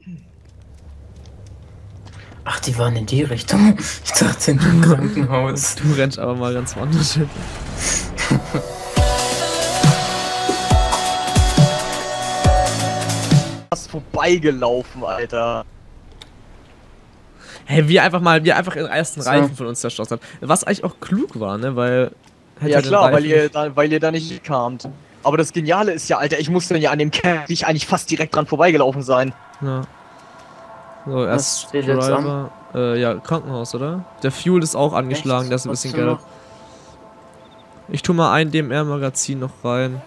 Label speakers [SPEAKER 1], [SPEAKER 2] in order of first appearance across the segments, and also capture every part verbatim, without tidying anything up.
[SPEAKER 1] Ach, die waren in die Richtung. Ich dachte in dem Krankenhaus.
[SPEAKER 2] Du rennst aber mal ganz woanders hin.
[SPEAKER 3] Fast vorbeigelaufen, Alter.
[SPEAKER 2] Hey, wie einfach mal, wie einfach den ersten
[SPEAKER 1] So.
[SPEAKER 2] Reifen von uns zerschossen hat. Was eigentlich auch klug war, ne, weil... hätte
[SPEAKER 3] Ja
[SPEAKER 2] den
[SPEAKER 3] klar, weil
[SPEAKER 2] Reifen
[SPEAKER 3] ihr,
[SPEAKER 2] nicht-
[SPEAKER 3] da, weil ihr da nicht kamt. Aber das Geniale ist ja, Alter, ich musste ja an dem Kerl ich eigentlich fast direkt dran vorbeigelaufen sein.
[SPEAKER 2] Ja. So, erst
[SPEAKER 1] steht jetzt
[SPEAKER 2] Driver. Äh, ja, Krankenhaus, oder? Der Fuel ist auch angeschlagen,
[SPEAKER 1] Echt?
[SPEAKER 2] der ist ein bisschen
[SPEAKER 1] Was denn
[SPEAKER 2] gelb.
[SPEAKER 1] noch?
[SPEAKER 2] Ich tue mal ein D M R-Magazin noch rein.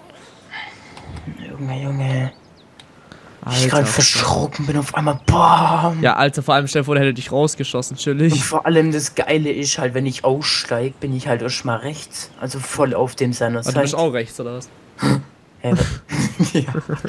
[SPEAKER 1] Junge, Junge. Ich
[SPEAKER 2] Alter,
[SPEAKER 1] gerade verschrocken bin auf einmal. Bam!
[SPEAKER 2] Ja, Alter, vor allem stell dir vor, der hätte dich rausgeschossen,
[SPEAKER 1] Und
[SPEAKER 2] chillig.
[SPEAKER 1] vor allem das Geile ist halt, wenn ich aussteige, bin ich halt erstmal rechts. Also voll auf dem seiner
[SPEAKER 2] Ah, du
[SPEAKER 1] Seite.
[SPEAKER 2] bist auch rechts, oder was?
[SPEAKER 1] Hä, wa- ja.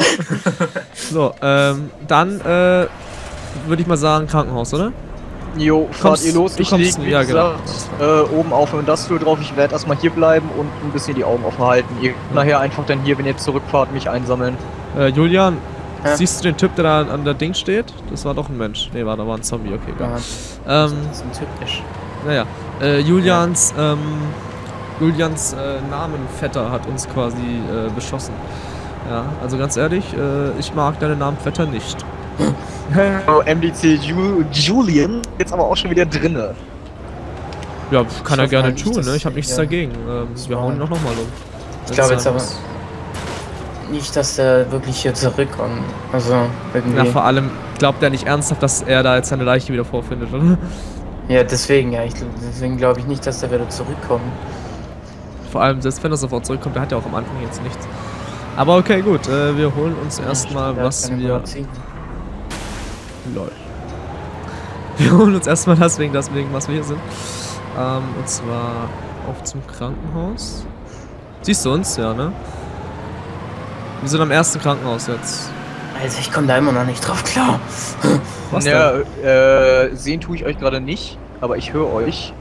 [SPEAKER 2] So, ähm, dann, äh, würde ich mal sagen, Krankenhaus, oder?
[SPEAKER 3] Jo, fahrt
[SPEAKER 2] Kommst-
[SPEAKER 3] ihr los,
[SPEAKER 2] du
[SPEAKER 3] ich
[SPEAKER 2] kommst-
[SPEAKER 3] lieg, wie
[SPEAKER 2] ja, genau.
[SPEAKER 3] gesagt, äh, oben auf dem Industrial drauf, ich werde erstmal hier bleiben und ein bisschen die Augen offen halten. Ihr könnt nachher einfach dann hier, wenn ihr zurückfahrt, mich einsammeln.
[SPEAKER 2] Äh, Julian,
[SPEAKER 1] Ja.
[SPEAKER 2] siehst du den Typ, der da an der Ding steht? Das war doch ein Mensch. Nee, war da war ein Zombie, okay, egal.
[SPEAKER 1] Ja,
[SPEAKER 2] Ähm,
[SPEAKER 1] das ist ein typisch.
[SPEAKER 2] naja, äh, Julians, ähm, Julians äh, Namenvetter hat uns quasi äh, beschossen. Ja, also ganz ehrlich, äh, ich mag deine Namenvetter nicht.
[SPEAKER 3] Oh, M D C Ju Julian, jetzt aber auch schon wieder drinne.
[SPEAKER 2] Ja, kann er
[SPEAKER 1] hoffe
[SPEAKER 2] gerne
[SPEAKER 1] mal nicht,
[SPEAKER 2] tun,
[SPEAKER 1] dass-
[SPEAKER 2] ne? Ich habe nichts
[SPEAKER 1] ja.
[SPEAKER 2] dagegen. Ähm, wir hauen ihn noch nochmal um.
[SPEAKER 1] Ich glaube
[SPEAKER 2] Wenn's
[SPEAKER 1] jetzt
[SPEAKER 2] sein
[SPEAKER 1] aber
[SPEAKER 2] muss.
[SPEAKER 1] nicht, dass der wirklich hier zurückkommt. Also irgendwie.
[SPEAKER 2] Na,
[SPEAKER 1] Ja,
[SPEAKER 2] vor allem glaubt er nicht ernsthaft, dass er da jetzt seine Leiche wieder vorfindet, oder?
[SPEAKER 1] deswegen, ja. Ich, deswegen glaube ich nicht, dass der wieder zurückkommt.
[SPEAKER 2] Vor allem, selbst wenn er sofort zurückkommt, der hat ja auch am Anfang jetzt nichts. Aber okay, gut, äh, wir holen uns erstmal,
[SPEAKER 1] Der hat
[SPEAKER 2] was
[SPEAKER 1] keine
[SPEAKER 2] wir...
[SPEAKER 1] Magazine.
[SPEAKER 2] Lol. Wir holen uns erstmal deswegen, deswegen, was wir hier sind. Ähm, und zwar auf zum Krankenhaus. Siehst du uns? Ja, ne? Wir sind am ersten Krankenhaus jetzt.
[SPEAKER 1] Alter, ich komme da immer noch nicht drauf klar.
[SPEAKER 2] Was
[SPEAKER 3] Ja, äh, sehen tue ich euch gerade nicht, aber ich höre euch.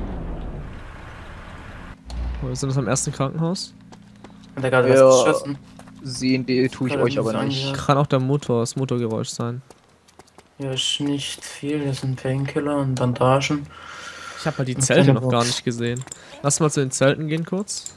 [SPEAKER 2] denn? Wir sind jetzt am ersten Krankenhaus.
[SPEAKER 1] Hat er gerade
[SPEAKER 3] Ja.
[SPEAKER 1] was geschossen?
[SPEAKER 3] Sehen die tue ich
[SPEAKER 1] Oder
[SPEAKER 3] euch aber
[SPEAKER 1] muss
[SPEAKER 3] nicht.
[SPEAKER 1] angehört.
[SPEAKER 2] Kann auch der Motor, das Motorgeräusch sein.
[SPEAKER 1] Ja, ist nicht viel. Das sind Painkiller und Bandagen.
[SPEAKER 2] Ich habe halt die
[SPEAKER 1] Und
[SPEAKER 2] Zelte
[SPEAKER 1] keine
[SPEAKER 2] noch gar
[SPEAKER 1] Box.
[SPEAKER 2] nicht gesehen. Lass mal zu den Zelten gehen kurz.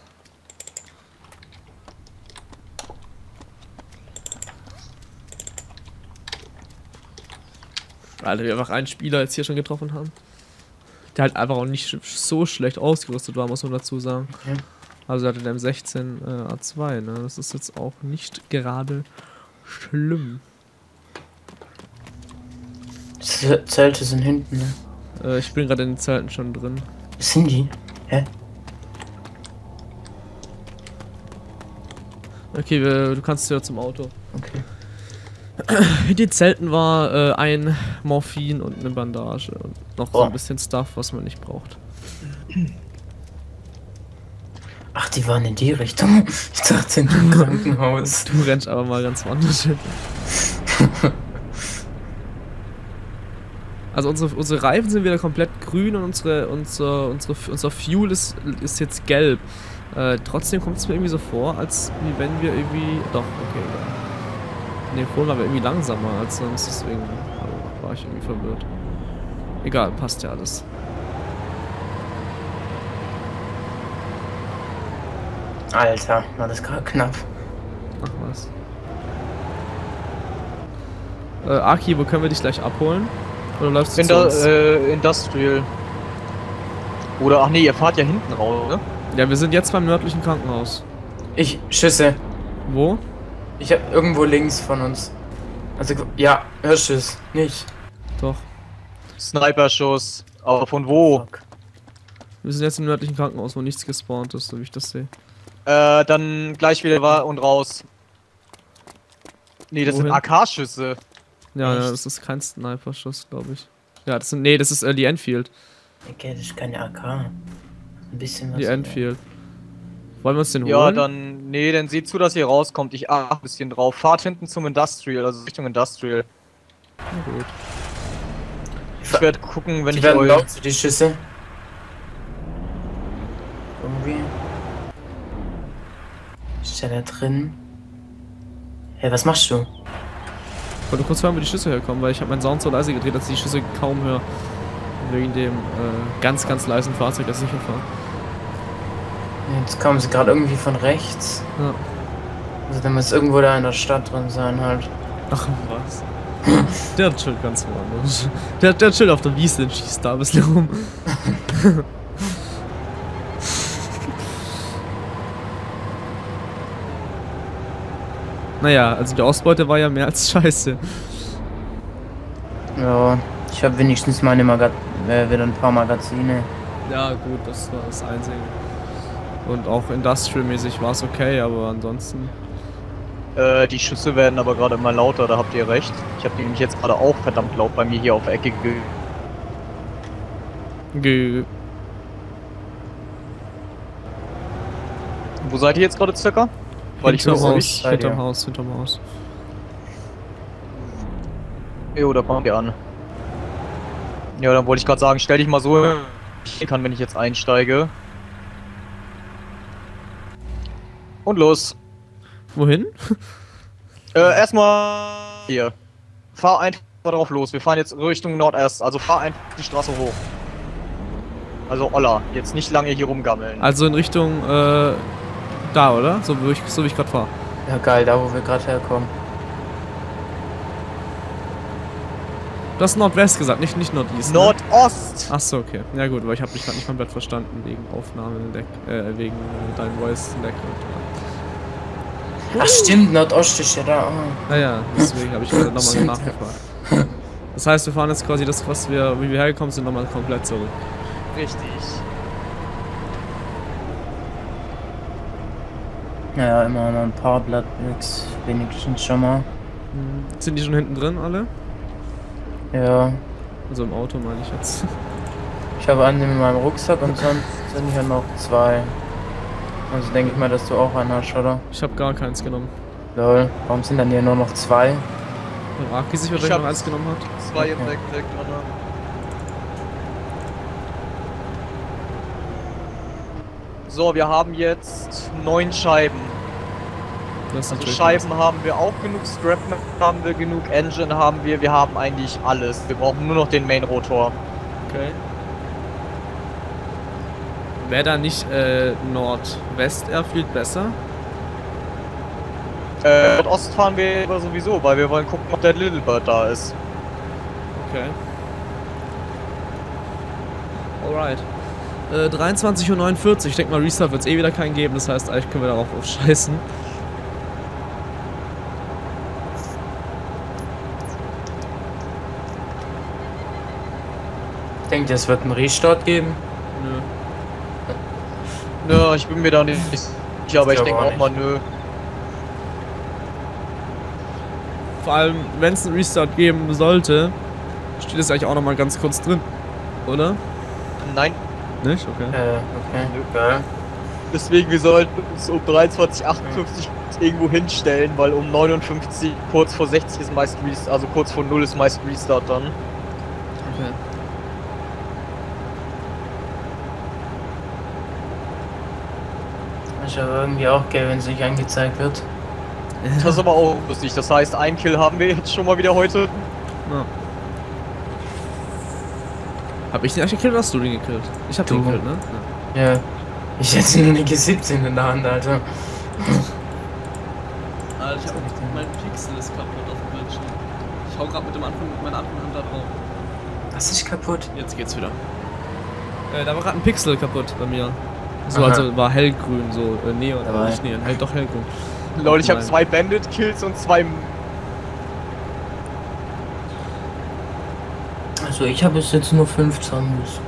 [SPEAKER 2] Alter, wir einfach einen Spieler jetzt hier schon getroffen haben. Der halt einfach auch nicht sch- so schlecht ausgerüstet war, muss man dazu sagen.
[SPEAKER 1] Okay.
[SPEAKER 2] Also er hatte den M sechzehn äh, A zwei, ne? Das ist jetzt auch nicht gerade schlimm.
[SPEAKER 1] Z Zelte sind hinten, ne?
[SPEAKER 2] Äh, ich bin gerade in den Zelten schon drin.
[SPEAKER 1] Was sind die? Hä?
[SPEAKER 2] Okay, wir, du kannst ja zum Auto.
[SPEAKER 1] Okay.
[SPEAKER 2] In den Zelten war äh, ein Morphin und eine Bandage und noch so
[SPEAKER 1] Oh.
[SPEAKER 2] ein bisschen Stuff, was man nicht braucht.
[SPEAKER 1] Ach, die waren in die Richtung. Ich dachte in dem Krankenhaus.
[SPEAKER 2] Du rennst aber mal ganz woanders hin. Also unsere, unsere Reifen sind wieder komplett grün und unsere, unsere, unsere, unser Fuel ist, ist jetzt gelb. Äh, trotzdem kommt es mir irgendwie so vor, als wie wenn wir irgendwie... Doch, okay, egal. Ne, vorhin waren wir irgendwie langsamer als sonst, deswegen war ich irgendwie verwirrt. Egal, passt ja alles.
[SPEAKER 1] Alter, war das gerade knapp.
[SPEAKER 2] Ach was. Äh, Aki, wo können wir dich gleich abholen? Oder läufst du
[SPEAKER 3] In
[SPEAKER 2] zu
[SPEAKER 3] der,
[SPEAKER 2] uns?
[SPEAKER 3] äh, Industrial. Oder, ach nee, ihr fahrt ja hinten raus, ne?
[SPEAKER 2] Ja, wir sind jetzt beim nördlichen Krankenhaus.
[SPEAKER 1] Ich schüsse.
[SPEAKER 2] Wo?
[SPEAKER 1] Ich hab irgendwo links von uns. Also, ja, Hörschuss. Nicht.
[SPEAKER 2] Doch.
[SPEAKER 3] Sniper-Schuss. Aber von wo?
[SPEAKER 1] Fuck.
[SPEAKER 2] Wir sind jetzt im nördlichen Krankenhaus, wo nichts gespawnt ist, so wie ich das sehe.
[SPEAKER 3] Äh, dann gleich wieder wa- und raus. Nee, das
[SPEAKER 2] Wohin?
[SPEAKER 3] sind A K-Schüsse.
[SPEAKER 2] Ja, ja,
[SPEAKER 1] Echt?
[SPEAKER 2] das ist kein Sniper-Schuss, glaube ich. Ja, das sind. Nee, das ist äh, die Enfield.
[SPEAKER 1] Okay, das ist keine A K. Ein bisschen was.
[SPEAKER 2] Die Enfield. Wollen wir uns den
[SPEAKER 3] Ja,
[SPEAKER 2] holen?
[SPEAKER 3] dann. Nee, dann seht zu, dass ihr rauskommt. Ich achte ein bisschen drauf. Fahrt hinten zum Industrial, also Richtung Industrial.
[SPEAKER 2] Na gut.
[SPEAKER 3] Ich werde gucken, wenn
[SPEAKER 1] Die
[SPEAKER 3] ich
[SPEAKER 1] werden
[SPEAKER 3] euch.
[SPEAKER 1] laut, die Schüsse. Irgendwie. Ist der da drin? Hey, was machst du?
[SPEAKER 2] Ich wollte kurz hören, wo die Schüsse herkommen, weil ich habe meinen Sound so leise gedreht, dass ich die Schüsse kaum höre. Wegen dem äh, ganz, ganz leisen Fahrzeug, das ich hier fahre.
[SPEAKER 1] Jetzt kommen sie gerade irgendwie von rechts.
[SPEAKER 2] Ja.
[SPEAKER 1] Also da muss irgendwo da in der Stadt drin sein halt.
[SPEAKER 2] Ach was. Der chillt ganz woanders. Der, der chillt auf der Wiese und schießt da ein bisschen rum. Naja, also die Ausbeute war ja mehr als scheiße.
[SPEAKER 1] Ja, ich habe wenigstens meine Maga äh, wieder ein paar Magazine.
[SPEAKER 2] Ja gut, das war das Einzige. Und auch industrial-mäßig war es okay, aber ansonsten...
[SPEAKER 3] Äh, die Schüsse werden aber gerade immer lauter, da habt ihr recht. Ich habe die nämlich jetzt gerade auch verdammt laut bei mir hier auf der Ecke ge...
[SPEAKER 2] Ge...
[SPEAKER 3] Wo seid ihr jetzt gerade circa? Weil ich
[SPEAKER 2] hinterm
[SPEAKER 3] höre
[SPEAKER 2] Haus,
[SPEAKER 3] euch.
[SPEAKER 2] hinterm Haus, hinterm Haus.
[SPEAKER 3] Jo, da kommen wir an. Ja, dann wollte ich gerade sagen, stell dich mal so, ich kann, wenn ich jetzt einsteige. Und los.
[SPEAKER 2] Wohin?
[SPEAKER 3] Äh, erstmal hier. Fahr einfach drauf los. Wir fahren jetzt Richtung Nordest. Also fahr einfach die Straße hoch. Also Olla, jetzt nicht lange hier rumgammeln.
[SPEAKER 2] Also in Richtung, äh, da, oder? So wie ich, so wie ich gerade fahre.
[SPEAKER 1] Ja geil, da wo wir gerade herkommen.
[SPEAKER 2] Du hast Nordwest gesagt, nicht, nicht Nordeast. Ne?
[SPEAKER 3] Nordost!
[SPEAKER 2] Achso, okay. Ja gut, weil ich habe dich gerade nicht komplett verstanden wegen Aufnahme Deck, äh, wegen äh, deinem Voice Deck.
[SPEAKER 1] Ach stimmt, Nordost ist ja da. Oh.
[SPEAKER 2] Naja, deswegen habe ich gerade nochmal nachgefragt. Das heißt, wir fahren jetzt quasi das, was wir, wie wir hergekommen sind, nochmal komplett zurück.
[SPEAKER 3] Richtig.
[SPEAKER 1] Ja, immer noch ein paar Blattbricks, wenigstens schon mal.
[SPEAKER 2] Sind die schon hinten drin alle?
[SPEAKER 1] Ja,
[SPEAKER 2] Also im Auto meine ich jetzt.
[SPEAKER 1] ich habe einen in meinem Rucksack und sonst sind hier noch zwei. Also denke ich mal, dass du auch einen hast, oder?
[SPEAKER 2] Ich habe gar keins genommen.
[SPEAKER 1] Lol, warum sind dann hier nur noch zwei?
[SPEAKER 2] Wenn Aki sich
[SPEAKER 3] Ich
[SPEAKER 2] wahrscheinlich
[SPEAKER 3] hab
[SPEAKER 2] noch eins genommen hat.
[SPEAKER 3] Zwei im
[SPEAKER 1] Okay.
[SPEAKER 3] Backpack drin. So, wir haben jetzt neun Scheiben.
[SPEAKER 2] Das ist
[SPEAKER 3] Also
[SPEAKER 2] natürlich
[SPEAKER 3] Scheiben haben wir auch genug, Scrap haben wir genug, Engine haben wir, wir haben eigentlich alles. Wir brauchen nur noch den Main-Rotor.
[SPEAKER 2] okay. Wäre da nicht äh, Nordwest Airfield besser?
[SPEAKER 3] Äh, Nordost fahren wir aber sowieso, weil wir wollen gucken, ob der Little Bird da ist.
[SPEAKER 2] Okay. Alright. Äh, dreiundzwanzig Uhr neunundvierzig. Ich denke mal, Restart wird es eh wieder keinen geben, das heißt, eigentlich können wir darauf aufscheißen.
[SPEAKER 1] Ich denke, es wird einen Restart geben.
[SPEAKER 2] Nö.
[SPEAKER 3] Nö, ich bin mir da nicht sicher, aber ich
[SPEAKER 1] glaube
[SPEAKER 3] denke
[SPEAKER 1] auch
[SPEAKER 3] auch mal nö.
[SPEAKER 2] Vor allem, wenn es einen Restart geben sollte, steht es eigentlich auch nochmal ganz kurz drin. Oder?
[SPEAKER 3] Nein,
[SPEAKER 2] Nicht? Okay.
[SPEAKER 1] Äh, okay, geil.
[SPEAKER 3] deswegen wir sollten uns um dreiundzwanzig Uhr achtundfünfzig irgendwo hinstellen, weil um neunundfünfzig, kurz vor sechzig ist meist Restart, also kurz vor null ist meist Restart dann.
[SPEAKER 2] Okay.
[SPEAKER 1] Ist aber irgendwie auch geil, wenn es nicht angezeigt wird.
[SPEAKER 3] Das ist aber auch lustig, das heißt, ein Kill haben wir jetzt schon mal wieder heute.
[SPEAKER 2] Ja. Hab ich den eigentlich gekillt oder hast du den gekillt? Ich hab den
[SPEAKER 1] Du.
[SPEAKER 2] gekillt, ne?
[SPEAKER 1] Ja. Ich hätte nur eine G siebzehn in der Hand, Alter.
[SPEAKER 2] Alter, ich hab mein Pixel ist kaputt auf dem Bildschirm. Ich hau grad mit dem anderen, mit meiner anderen Hand da drauf.
[SPEAKER 1] Was ist kaputt?
[SPEAKER 2] Jetzt geht's wieder. Äh, da war gerade ein Pixel kaputt bei mir. So,
[SPEAKER 1] Aha.
[SPEAKER 2] also war hellgrün, so äh, Neon,
[SPEAKER 1] Aber-
[SPEAKER 2] aber nicht Neon, hell, doch hellgrün.
[SPEAKER 3] Lol, ich habe
[SPEAKER 2] Nein.
[SPEAKER 3] zwei Bandit-Kills und zwei...
[SPEAKER 1] Also ich habe bis jetzt nur fünf Zombies.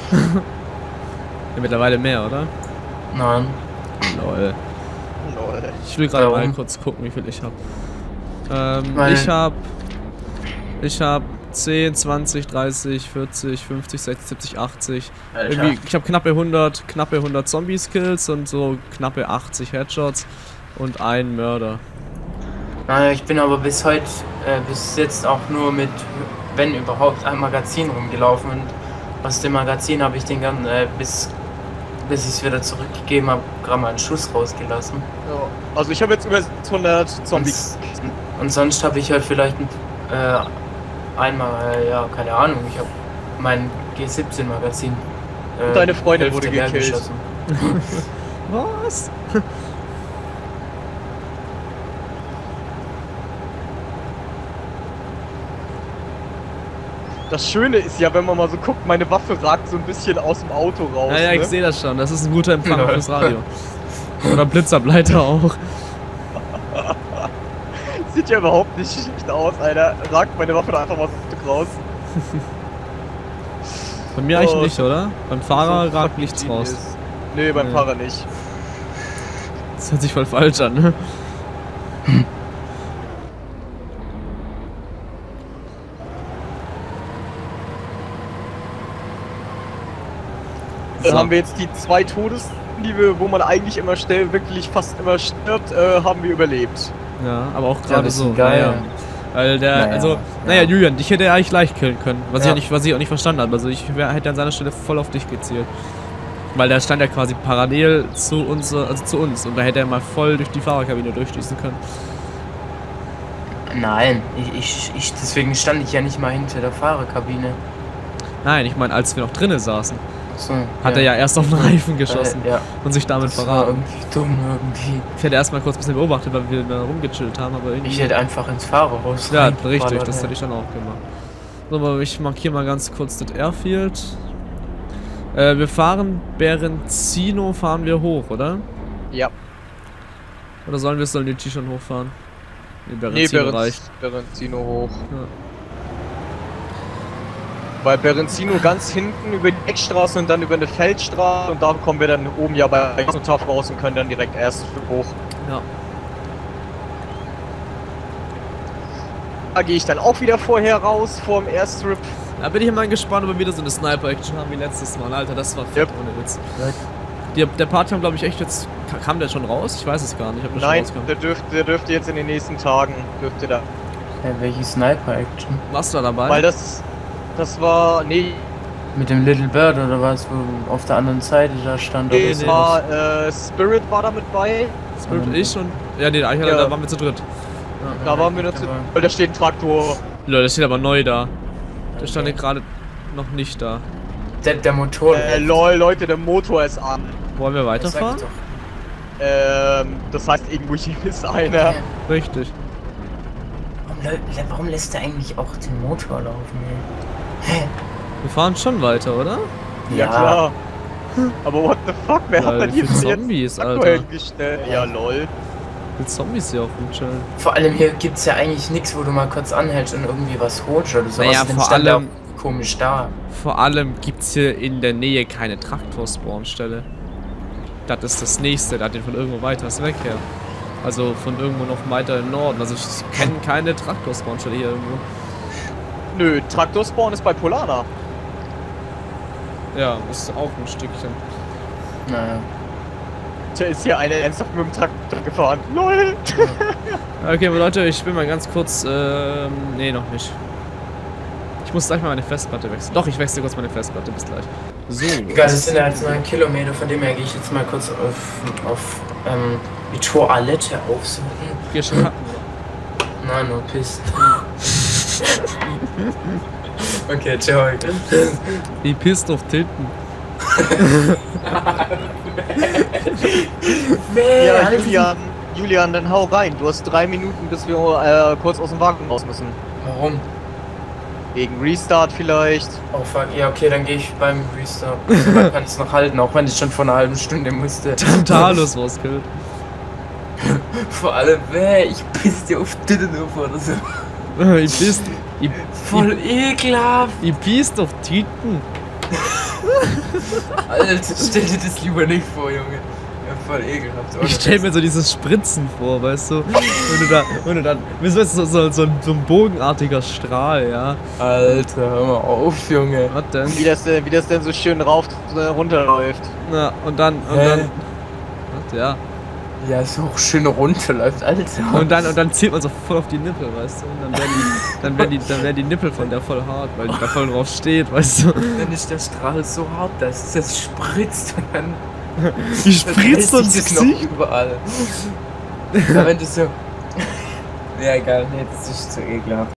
[SPEAKER 2] Ja, mittlerweile mehr, oder?
[SPEAKER 1] Nein.
[SPEAKER 2] Lol.
[SPEAKER 3] Lol.
[SPEAKER 2] Ich will gerade
[SPEAKER 1] Warum?
[SPEAKER 2] mal kurz gucken, wie viel ich habe. Ähm,
[SPEAKER 1] Weil-
[SPEAKER 2] ich habe ich habe zehn, zwanzig, dreißig, vierzig, fünfzig, sechzig, siebzig, achtzig. Irgendwie, ich habe knappe hundert, knappe hundert Zombie-Skills und so knappe achtzig Headshots und einen Mörder.
[SPEAKER 1] Naja, ich bin aber bis heute, äh, bis jetzt auch nur mit, wenn überhaupt, ein Magazin rumgelaufen und aus dem Magazin habe ich den ganzen, äh, bis, bis ich es wieder zurückgegeben habe, gerade mal einen Schuss rausgelassen.
[SPEAKER 3] Ja. Also ich habe jetzt über sechshundert Zombies.
[SPEAKER 1] Und, und sonst habe ich halt vielleicht ein Äh, einmal, äh, ja, keine Ahnung, ich habe mein G siebzehn Magazin. Äh,
[SPEAKER 3] Deine Freundin
[SPEAKER 1] Hälfte
[SPEAKER 3] wurde
[SPEAKER 1] leer
[SPEAKER 3] gekillt.
[SPEAKER 1] geschossen.
[SPEAKER 2] Was?
[SPEAKER 3] Das Schöne ist ja, wenn man mal so guckt, meine Waffe ragt so ein bisschen aus dem Auto raus.
[SPEAKER 2] Naja,
[SPEAKER 3] ne?
[SPEAKER 2] ich sehe das schon. Das ist ein guter Empfang
[SPEAKER 1] Ja.
[SPEAKER 2] fürs Radio. Oder Blitzableiter auch.
[SPEAKER 3] Sieht ja überhaupt nicht schlecht aus, Alter. Ragt meine Waffe da einfach mal so ein Stück raus.
[SPEAKER 2] Bei mir eigentlich
[SPEAKER 3] Oh,
[SPEAKER 2] nicht, oder? Beim Fahrer
[SPEAKER 3] So
[SPEAKER 2] ragt
[SPEAKER 3] fucking
[SPEAKER 2] nichts
[SPEAKER 3] genius.
[SPEAKER 2] raus.
[SPEAKER 3] Nee, beim
[SPEAKER 2] Nee.
[SPEAKER 3] Fahrer nicht.
[SPEAKER 2] Das hört sich voll falsch an, ne?
[SPEAKER 3] Dann
[SPEAKER 2] So.
[SPEAKER 3] haben wir jetzt die zwei Todes, die wir, wo man eigentlich immer schnell, wirklich fast immer stirbt, äh, haben wir überlebt.
[SPEAKER 2] Ja, aber auch
[SPEAKER 1] Ja,
[SPEAKER 2] gerade
[SPEAKER 1] das ist
[SPEAKER 2] so.
[SPEAKER 1] geil.
[SPEAKER 2] Naja. Weil der,
[SPEAKER 1] Naja,
[SPEAKER 2] also,
[SPEAKER 1] ja.
[SPEAKER 2] naja, Julian, dich hätte er eigentlich leicht killen können. Was, ich,
[SPEAKER 1] Ja.
[SPEAKER 2] auch nicht, was ich auch nicht verstanden habe. Also, ich wär, hätte an seiner Stelle voll auf dich gezielt. Weil der stand ja quasi parallel zu uns, also zu uns. Und da hätte er mal voll durch die Fahrerkabine durchschießen können.
[SPEAKER 1] Nein, ich, ich, ich, deswegen stand ich ja nicht mal hinter der Fahrerkabine.
[SPEAKER 2] Nein, ich meine, als wir noch drinnen saßen,
[SPEAKER 1] So,
[SPEAKER 2] hat er ja erst auf den Reifen geschossen
[SPEAKER 1] Äh, ja,
[SPEAKER 2] und sich damit
[SPEAKER 1] das war
[SPEAKER 2] verraten.
[SPEAKER 1] irgendwie dumm irgendwie.
[SPEAKER 2] Ich hätte erstmal kurz ein bisschen beobachtet, weil wir da rumgechillt haben, aber irgendwie...
[SPEAKER 1] Ich hätte einfach ins Fahrerhaus
[SPEAKER 2] Ja,
[SPEAKER 1] reingeballert,
[SPEAKER 2] richtig, das
[SPEAKER 1] ey.
[SPEAKER 2] hätte ich dann auch gemacht. So, aber ich markiere mal ganz kurz das Airfield. Äh, wir fahren Berenzino, fahren wir hoch, oder?
[SPEAKER 3] Ja.
[SPEAKER 2] Oder sollen wir Solnitschi schon hochfahren? Nee,
[SPEAKER 3] Nee,
[SPEAKER 2] Berenzino
[SPEAKER 3] Berenz,
[SPEAKER 2] reicht.
[SPEAKER 3] Berenzino hoch.
[SPEAKER 2] Ja.
[SPEAKER 3] Weil Berenzino ganz hinten über die Eckstraße und dann über eine Feldstraße und da kommen wir dann oben ja bei Taff raus und können dann direkt erst hoch.
[SPEAKER 2] Ja.
[SPEAKER 3] Da gehe ich dann auch wieder vorher raus, vor dem Airstrip.
[SPEAKER 2] Da bin ich mal gespannt, ob wir wieder so eine Sniper-Action haben wie letztes Mal. Alter, das war fett,
[SPEAKER 3] Yep.
[SPEAKER 2] ohne Witz. Die, der Part kam, glaube ich, echt jetzt... ka- Kam der schon raus? Ich weiß es gar nicht. Ich hab das
[SPEAKER 3] Nein,
[SPEAKER 2] schon rausgekommen.
[SPEAKER 3] der dürfte, der dürfte jetzt in den nächsten Tagen, dürfte da.
[SPEAKER 1] Ja, welche Sniper-Action?
[SPEAKER 2] Warst du da dabei?
[SPEAKER 3] Weil das, das war, nee,
[SPEAKER 1] Mit dem Little Bird oder was, wo auf der anderen Seite da stand?
[SPEAKER 3] nee,
[SPEAKER 1] oder
[SPEAKER 3] es
[SPEAKER 1] so?
[SPEAKER 3] war, äh, Spirit war da mit bei.
[SPEAKER 2] Spirit und ich und... Ja, nee, eigentlich
[SPEAKER 3] Ja.
[SPEAKER 2] da waren wir zu dritt.
[SPEAKER 3] Da waren wir nur zu,
[SPEAKER 1] Aber-
[SPEAKER 3] weil da steht ein Traktor.
[SPEAKER 2] Leute, das steht aber neu da. Der stand ja
[SPEAKER 1] Okay.
[SPEAKER 2] gerade noch nicht da.
[SPEAKER 1] Der, der Motor.
[SPEAKER 3] Äh, lol, Leute, der Motor ist an.
[SPEAKER 2] Wollen wir
[SPEAKER 1] Das sag
[SPEAKER 2] weiterfahren?
[SPEAKER 1] ich doch.
[SPEAKER 3] Ähm, das heißt, irgendwo hier ist einer.
[SPEAKER 2] Richtig.
[SPEAKER 1] Warum, lä- warum lässt er eigentlich auch den Motor laufen, ey?
[SPEAKER 2] Wir fahren schon weiter, oder?
[SPEAKER 3] Ja, klar. Aber what the fuck, wer
[SPEAKER 2] Ja,
[SPEAKER 3] hat denn
[SPEAKER 2] wie
[SPEAKER 3] hier
[SPEAKER 2] viele
[SPEAKER 3] jetzt
[SPEAKER 2] Zombies,
[SPEAKER 3] Traktor
[SPEAKER 2] Alter.
[SPEAKER 3] hingestellt? Ja, lol.
[SPEAKER 2] Die Zombies hier auch rumchillen.
[SPEAKER 1] Vor allem hier gibt's ja eigentlich nichts, wo du mal kurz anhältst und irgendwie was holst oder sowas.
[SPEAKER 2] Naja,
[SPEAKER 1] Dann
[SPEAKER 2] vor
[SPEAKER 1] stand er
[SPEAKER 2] allem-
[SPEAKER 1] auch komisch da.
[SPEAKER 2] Vor allem gibt's hier in der Nähe keine Traktor-Spawnstelle. Das ist das nächste, da hat den von irgendwo weiter weg her. Also von irgendwo noch weiter im Norden. Also ich kenne keine Traktor-Spawnstelle hier irgendwo.
[SPEAKER 3] Nö, Traktorspawn ist bei Polana.
[SPEAKER 2] Ja, ist auch ein Stückchen.
[SPEAKER 1] Naja.
[SPEAKER 3] Da ist hier einer ernsthaft mit dem Traktor gefahren. LOL!
[SPEAKER 2] Okay, aber Leute, ich bin mal ganz kurz, ähm, nee, noch nicht. Ich muss gleich mal meine Festplatte wechseln. Doch, ich wechsle kurz meine Festplatte, bis gleich. So.
[SPEAKER 1] Egal, das sind ja jetzt neun Kilometer, von dem her gehe ich jetzt mal kurz auf, auf ähm, die Toilette aufsuchen.
[SPEAKER 2] Geh schon kacken.
[SPEAKER 1] Nein, nur pissen. Okay, ciao.
[SPEAKER 2] Die pisst auf Tilten.
[SPEAKER 3] Ja, Julian, Julian, dann hau rein. Du hast drei Minuten, bis wir äh, kurz aus dem Wagen raus müssen.
[SPEAKER 1] Warum?
[SPEAKER 3] Wegen Restart vielleicht.
[SPEAKER 1] Oh fuck, ja okay, dann gehe ich beim Restart. Man kann es noch halten, auch wenn ich schon vor einer halben Stunde musste.
[SPEAKER 2] Talus rauskillt.
[SPEAKER 1] Vor allem, wer, ich piss dir auf Tittenhof oder so.
[SPEAKER 2] Ich pisst. Ich,
[SPEAKER 1] Voll ekelhaft.
[SPEAKER 2] ich pisst auf Titen.
[SPEAKER 1] Alter, stell dir das lieber nicht vor, Junge. Ja, voll ekelhaft. Ohne
[SPEAKER 2] Ich stell mir
[SPEAKER 1] Witz.
[SPEAKER 2] so dieses Spritzen vor, weißt du? Wenn du da, wenn du dann, wieso ist so, so, so, ein, so ein bogenartiger Strahl, ja?
[SPEAKER 1] Alter, hör mal auf, Junge.
[SPEAKER 2] Was denn?
[SPEAKER 3] Wie das, denn- wie das denn so schön rauf äh, runterläuft.
[SPEAKER 2] Na, und dann, und
[SPEAKER 1] Hä?
[SPEAKER 2] dann, was, ja.
[SPEAKER 1] Ja, so schön runterläuft, Alter.
[SPEAKER 2] Und dann, und dann zielt man so voll auf die Nippel, weißt du? Und dann werden die, dann werden die, dann werden die Nippel von der voll hart, weil die da voll drauf steht, weißt du?
[SPEAKER 1] Dann ist der Strahl so hart, dass das spritzt und dann
[SPEAKER 2] Die spritzt uns
[SPEAKER 1] das noch
[SPEAKER 2] Gesicht.
[SPEAKER 1] überall. Ja, wenn du so... Ja, egal, nee, das ist zu ekelhaft.